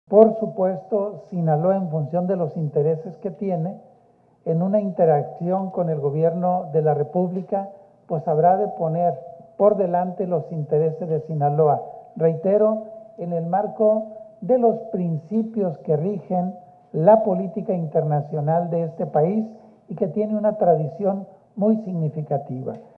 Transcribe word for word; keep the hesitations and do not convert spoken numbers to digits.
Por supuesto, Sinaloa, en función de los intereses que tiene, en una interacción con el gobierno de la República, pues habrá de poner por delante los intereses de Sinaloa. Reitero, en el marco de los principios que rigen la política internacional de este país y que tiene una tradición muy significativa.